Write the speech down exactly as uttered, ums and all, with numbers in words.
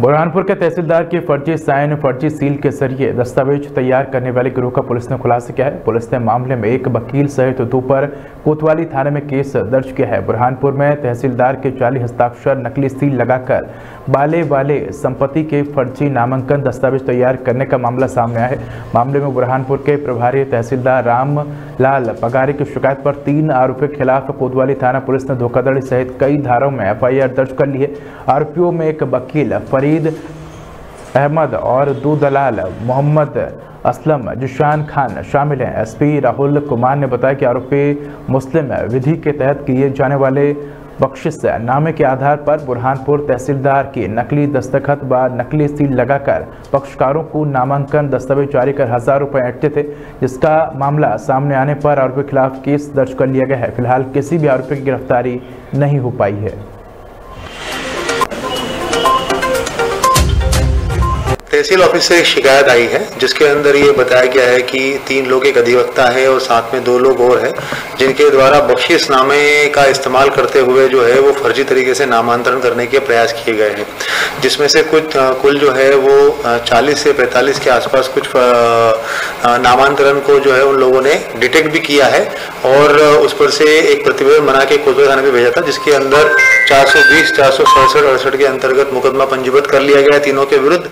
बुरहानपुर के तहसीलदार की फर्जी साइन फर्जी सील के जरिए दस्तावेज तैयार करने वाले गिरोह का पुलिस ने खुलासा किया है। पुलिस ने मामले में एक वकील सहित दो पर कोतवाली थाने में केस दर्ज किया है। बुरहानपुर में तहसीलदार के जाली हस्ताक्षर नकली सील लगाकर बाले वाले संपत्ति के फर्जी नामांकन दस्तावेज तैयार करने का मामला सामने आया है। मामले में बुरहानपुर के प्रभारी तहसीलदार राम लाल पगारी की शिकायत पर तीन आरोपियों के खिलाफ कोतवाली थाना पुलिस ने धोखाधड़ी सहित कई धाराओं में एफ आई आर दर्ज कर ली है। आरोपियों में एक वकील फरीद अहमद और दो दलाल मोहम्मद असलम जिशान खान शामिल हैं। एस पी राहुल कुमार ने बताया कि आरोपी मुस्लिम विधि के तहत किए जाने वाले बख्शिश नामे के आधार पर बुरहानपुर तहसीलदार की नकली दस्तखत व नकली सील लगाकर पक्षकारों को नामांकन दस्तावेज जारी कर हजार रुपए ऐंठते थे, जिसका मामला सामने आने पर आरोपी के खिलाफ केस दर्ज कर लिया गया है। फिलहाल किसी भी आरोपी की गिरफ्तारी नहीं हो पाई है। तहसील ऑफिस से एक शिकायत आई है जिसके अंदर ये बताया गया है कि तीन लोग, एक अधिवक्ता है और साथ में दो लोग और हैं, जिनके द्वारा बख्शिशनामे का इस्तेमाल करते हुए जो है वो फर्जी तरीके से नामांतरण करने के प्रयास किए गए हैं, जिसमें से कुछ कुल जो है वो चालीस से पैंतालीस के आसपास कुछ नामांतरण को जो है उन लोगों ने डिटेक्ट भी किया है और उस पर से एक प्रतिवेदन बना के कोतवाली थाने में भेजा था, जिसके अंदर चार सौ बीस, चार सौ सड़सठ अड़सठ के अंतर्गत मुकदमा पंजीबद्ध कर लिया गया है तीनों के विरुद्ध।